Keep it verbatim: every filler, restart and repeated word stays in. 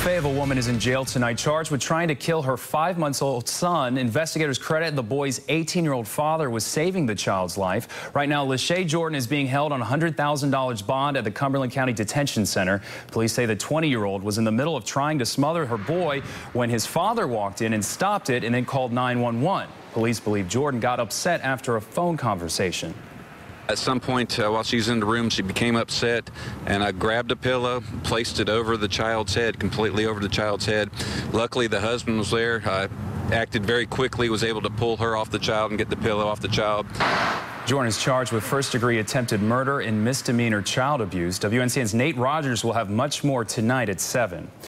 Fayetteville woman is in jail tonight, charged with trying to kill her five-month-old son. Investigators credit the boy's eighteen-year-old father with saving the child's life. Right now, Lachey Jordan is being held on a one hundred thousand dollars bond at the Cumberland County Detention Center. Police say the twenty-year-old was in the middle of trying to smother her boy when his father walked in and stopped it and then called nine one one. Police believe Jordan got upset after a phone conversation. At some point uh, while she was in the room, she became upset, and I grabbed a pillow, placed it over the child's head, completely over the child's head. Luckily, the husband was there. I acted very quickly, was able to pull her off the child and get the pillow off the child. Jordan is charged with first-degree attempted murder and misdemeanor child abuse. W N C N's Nate Rogers will have much more tonight at seven.